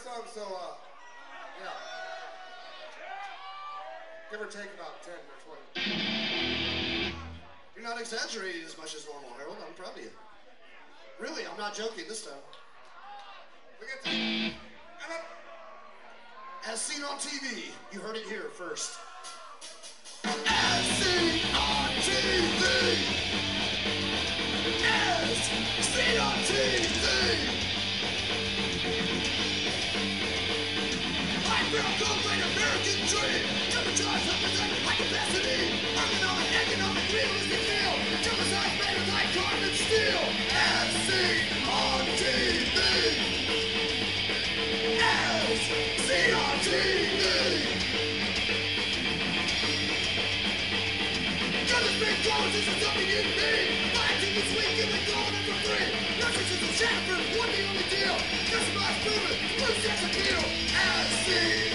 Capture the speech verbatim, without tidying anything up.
song, so, uh, yeah. Give or take about ten or twenty. You're not exaggerating as much as normal, Harold. I'm proud of you. Really, I'm not joking this time. We get to... As seen on T V, you heard it here first. As seen on T V! As seen on T V! I feel cold like an American dream. Never try something like high capacity. Economic, economic, realistic feel. Jumping made like carbon steel. As seen on T V. As seen on T V. Cause it's big clothes, this is something you need. My team this week, and we're going in for three. Nothing since the Shatterford, one the only deal. Customized movement, blue sex appeal. As seen.